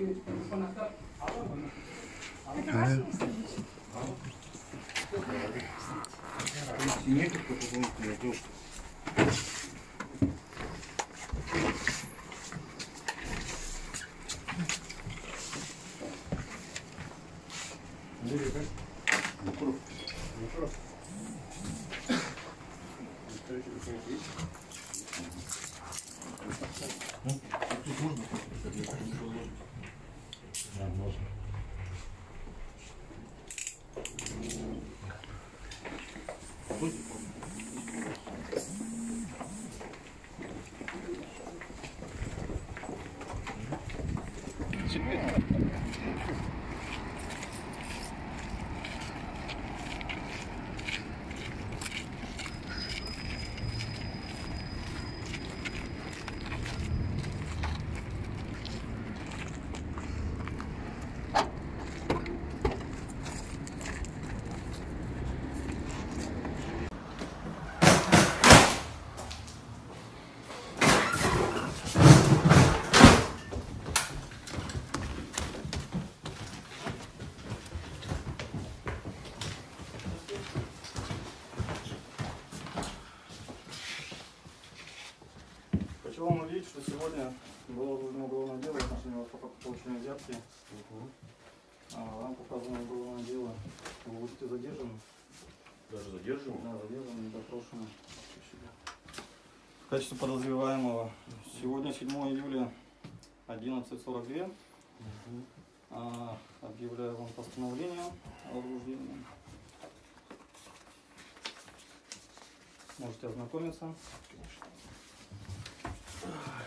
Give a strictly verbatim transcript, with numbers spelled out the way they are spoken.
Хочу вам увидеть, что сегодня было возбуждено уголовное дело в отношении вас по факту получения взятки. Uh-huh. а, вам показано уголовное дело. Вы будете задержаны. Даже задержаны? Да, задержаны, допрошены. В качестве подозреваемого сегодня седьмого июля одиннадцать сорок два. Uh-huh. а, объявляю вам постановление о возбуждении. Можете ознакомиться. Конечно.